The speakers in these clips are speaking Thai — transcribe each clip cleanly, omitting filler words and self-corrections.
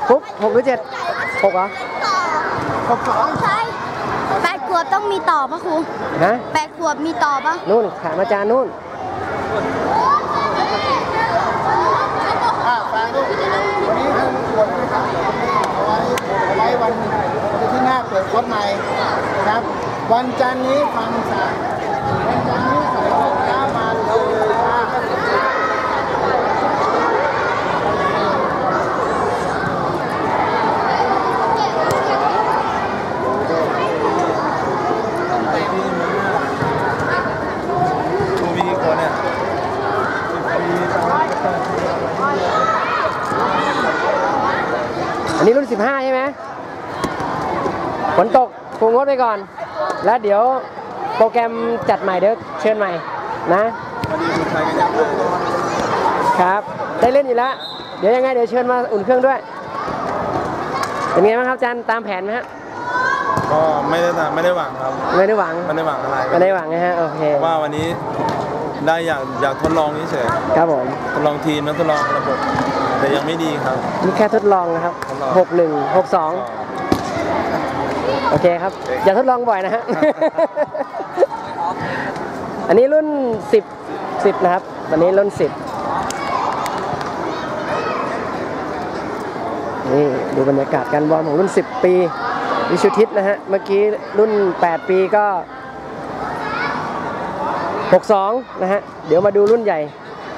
ปุ๊บ6 หรือ 7 6เหรอ 6 2ใช่8 ขวบต้องมีต่อปะครูฮะ 8 ขวบมีต่อปะนู่นถามอาจารย์นู่นฟังลูกวันนี้ท่านควรนะครับเอาไว้วันที่หน้าเปิดคอร์สใหม่นะครับวันจันทร์นี้ฟังสายวันจันทร์นี้สายเช้ามาเลยอันนี้รุ่น15ใช่ไหมฝนตกคงงดไปก่อนแล้วเดี๋ยวโปรแกรมจัดใหม่เดี๋ยวเชิญใหม่นะครับได้เล่นอยู่แล้วเดี๋ยวยังไงเดี๋ยวเชิญมาอุ่นเครื่องด้วยเป็นไงบ้างครับอาจารย์ตามแผนไหมฮะก็ไม่ได้หวังครับไม่ได้หวังอะไรไม่ได้หวังนะฮะโอเคว่าวันนี้ได้อยากทดลองเฉยครับผมทดลองทีมแล้วทดลองระบบแต่ยังไม่ดีครับนี่แค่ทดลองนะครับ61 62โอเคครับอย่าทดลองบ่อยนะฮะ อันนี้รุ่น10นะครับวันนี้รุ่น10นี่ดูบรรยากาศการวอร์มของรุ่น10 ปีวิชุทิศนะฮะเมื่อกี้รุ่น8 ปีก็62นะฮะเดี๋ยวมาดูรุ่นใหญ่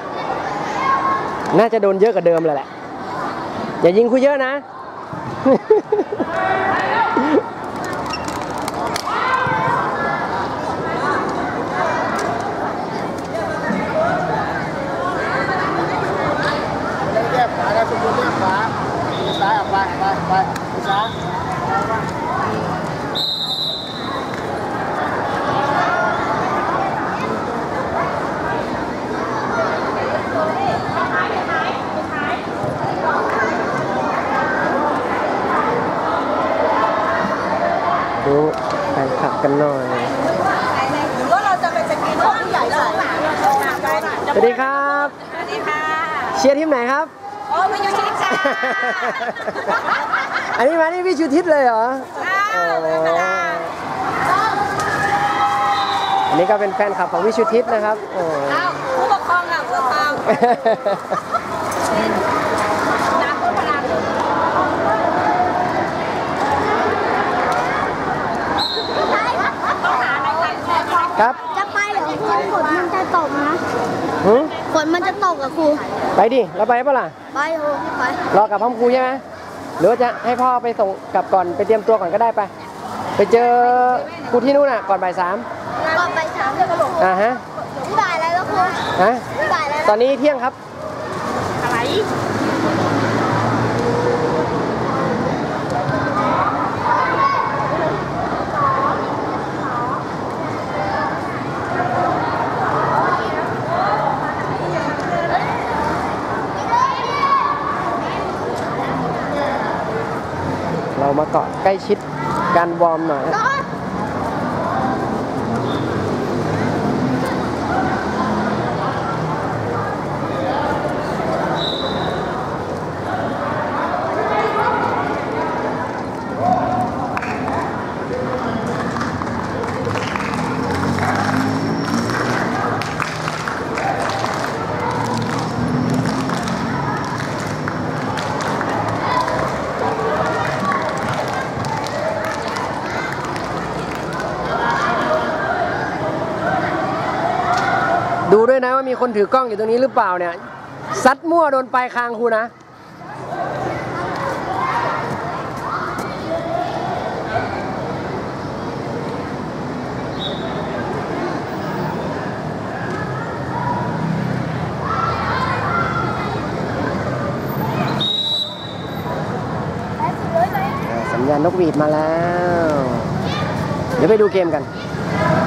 น่าจะโดนเยอะกว่าเดิมเลยแหละอย่ายิงคุยเยอะนะแยกขวาแล้วคุณแยกขวาซ้ายออกไปซ้ายดูแฟนคลับกันหน่อยหรือว่าเราจะไปสกีของผู้ใหญ่ใส่สวัสดีครับสวัสดีค่ะเชียร์ทีมไหนครับโอ้วิชูทิศค่ะอันนี้มาที่วิชูทิศเลยเหรออันนี้ก็เป็นแฟนคลับของวิชูทิศนะครับผู้ปกครองอ่ะผู้ปกครองน้ำต้นพลังครับจะไปเหรอครูฝนมันจะตกนะฝนมันจะตกอะครูไปดิเราไปป่ะล่ะไปครูไปรอกลับพร้อมครูใช่ไหมหรือว่าจะให้พ่อไปส่งกลับก่อนไปเตรียมตัวก่อนก็ได้ไปเจอครูที่นู่นน่ะก่อนบ่าย 3 ก่อนบ่าย 3เลยกระโหลกฮะบ่ายอะไรแล้วครูฮะบ่ายอะไรตอนนี้เที่ยงครับอะไรเรามาเกาะใกล้ชิดการวอร์มหน่อยดูด้วยนะว่ามีคนถือกล้องอยู่ตรงนี้หรือเปล่าเนี่ยซัดมั่วโดนปลายคางครูนะสัญญาณนกหวีดมาแล้วเดี๋ยวไปดูเกมกัน